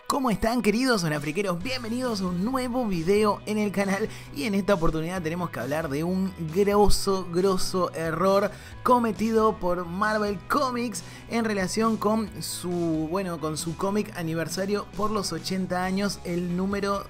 ¿Cómo están, queridos sonafriqueros? Bienvenidos a un nuevo video en el canal. Y en esta oportunidad tenemos que hablar de un grosso error cometido por Marvel Comics en relación con su cómic aniversario por los 80 años, el número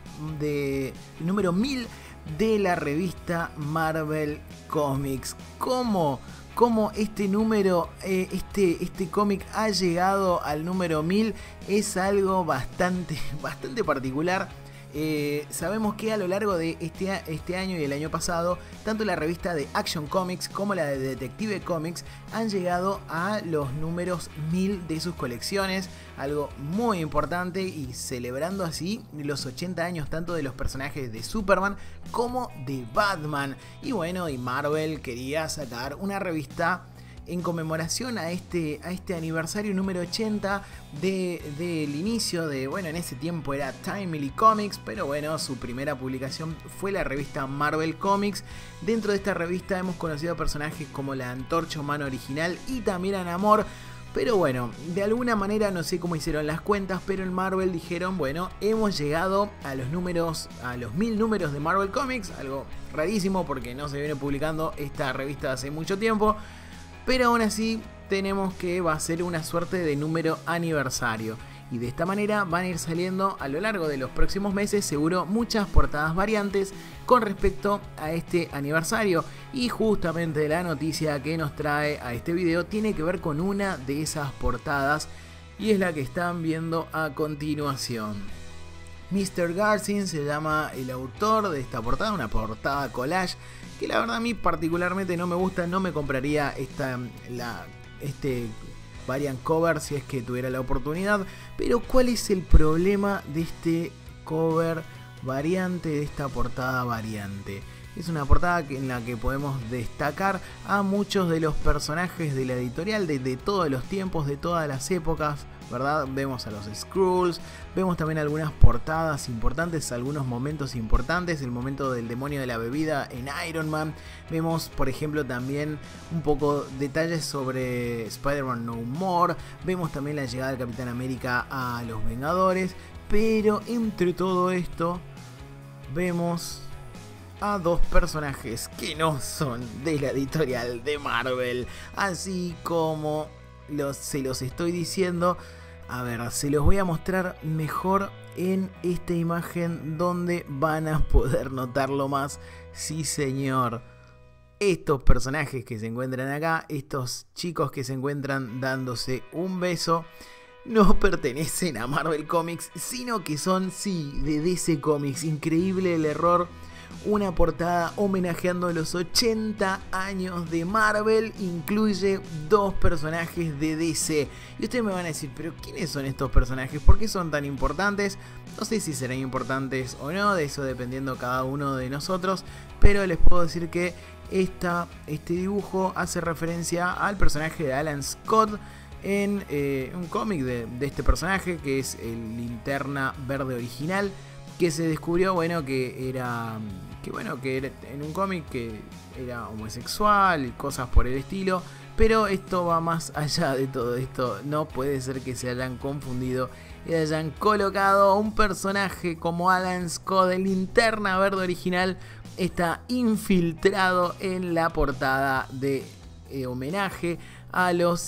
1000 de la revista Marvel Comics. ¿Cómo este número, este cómic ha llegado al número 1000? Es algo bastante particular. Sabemos que a lo largo de este año y el año pasado, tanto la revista de Action Comics como la de Detective Comics han llegado a los números 1000 de sus colecciones, algo muy importante, y celebrando así los 80 años tanto de los personajes de Superman como de Batman. Y bueno, y Marvel quería sacar una revista en conmemoración a este aniversario número 80 del inicio de, en ese tiempo era Timely Comics, pero bueno, su primera publicación fue la revista Marvel Comics. Dentro de esta revista hemos conocido a personajes como la Antorcha Humana original y también a Namor. Pero bueno, de alguna manera no sé cómo hicieron las cuentas, pero en Marvel dijeron, bueno, hemos llegado a los 1000 números de Marvel Comics, algo rarísimo porque no se viene publicando esta revista hace mucho tiempo. Pero aún así tenemos que va a ser una suerte de número aniversario. Y de esta manera van a ir saliendo a lo largo de los próximos meses seguro muchas portadas variantes con respecto a este aniversario. Y justamente la noticia que nos trae a este video tiene que ver con una de esas portadas. Y es la que están viendo a continuación. Mr. Garcin se llama el autor de esta portada, una portada collage que la verdad a mí particularmente no me gusta. No me compraría este variant cover si es que tuviera la oportunidad. Pero ¿cuál es el problema de este cover variante, de esta portada variante? Es una portada en la que podemos destacar a muchos de los personajes de la editorial de todos los tiempos, de todas las épocas, ¿verdad? Vemos a los Skrulls, vemos también algunas portadas importantes, algunos momentos importantes, el momento del demonio de la bebida en Iron Man. Vemos, por ejemplo, también un poco detalles sobre Spider-Man No More. Vemos también la llegada del Capitán América a los Vengadores. Pero entre todo esto, vemos a dos personajes que no son de la editorial de Marvel. Así como se los estoy diciendo. A ver, se los voy a mostrar mejor en esta imagen donde van a poder notarlo más. Sí, señor. Estos personajes que se encuentran acá, estos chicos que se encuentran dándose un beso, no pertenecen a Marvel Comics, sino que son, sí, de DC Comics. Increíble el error. Una portada homenajeando los 80 años de Marvel, incluye dos personajes de DC. Y ustedes me van a decir, pero ¿quiénes son estos personajes? ¿Por qué son tan importantes? No sé si serán importantes o no, de eso dependiendo cada uno de nosotros. Pero les puedo decir que este dibujo hace referencia al personaje de Alan Scott en un cómic de este personaje, que es el Linterna Verde original, que se descubrió, que era en un cómic que era homosexual y cosas por el estilo. Pero esto va más allá de todo esto. No puede ser que se hayan confundido y hayan colocado a un personaje como Alan Scott, el Linterna Verde original, está infiltrado en la portada de homenaje a los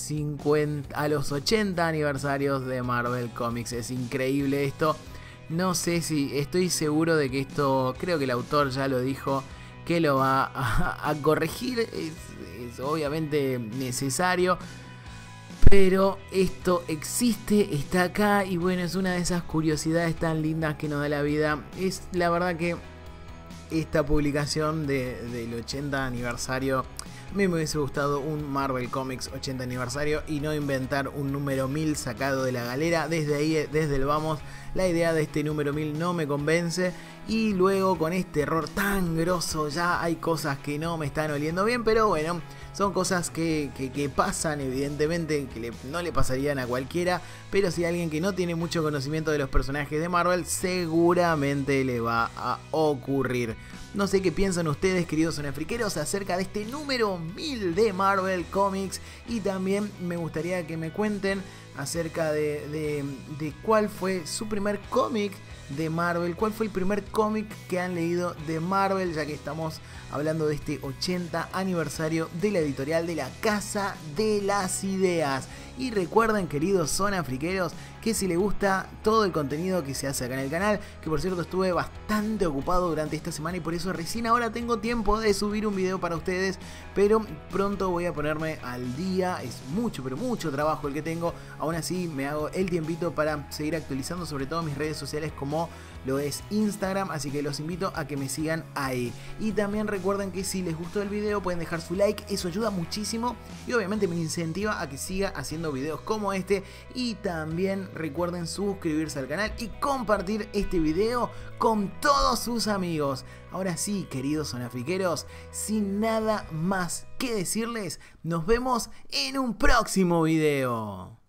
80 aniversarios de Marvel Comics. Es increíble esto. No sé si estoy seguro de que esto, creo que el autor ya lo dijo, que lo va a corregir. Es obviamente necesario, pero esto existe, está acá, y bueno, es una de esas curiosidades tan lindas que nos da la vida. Es la verdad que esta publicación del 80 aniversario, a mí me hubiese gustado un Marvel Comics 80 aniversario y no inventar un número 1000 sacado de la galera. Desde ahí, desde el vamos, la idea de este número 1000 no me convence. Y luego con este error tan grosso ya hay cosas que no me están oliendo bien. Pero bueno, son cosas que pasan, evidentemente, que no le pasarían a cualquiera. Pero si a alguien que no tiene mucho conocimiento de los personajes de Marvel, seguramente le va a ocurrir. No sé qué piensan ustedes, queridos sonafriqueros, acerca de este número 1000 de Marvel Comics. Y también me gustaría que me cuenten acerca de cuál fue su primer cómic de Marvel, cuál fue el primer cómic que han leído de Marvel, ya que estamos hablando de este 80 aniversario de la editorial de la Casa de las Ideas. Y recuerden, queridos sonafriqueros, que si les gusta todo el contenido que se hace acá en el canal, que por cierto estuve bastante ocupado durante esta semana y por eso recién ahora tengo tiempo de subir un video para ustedes, pero pronto voy a ponerme al día. Es mucho, pero mucho trabajo el que tengo. Aún así me hago el tiempito para seguir actualizando sobre todo mis redes sociales como lo es Instagram, así que los invito a que me sigan ahí. Y también recuerden que si les gustó el video pueden dejar su like, eso ayuda muchísimo y obviamente me incentiva a que siga haciendo videos como este. Y también recuerden suscribirse al canal y compartir este video con todos sus amigos. Ahora sí, queridos sonafriqueros, sin nada más que decirles, nos vemos en un próximo video.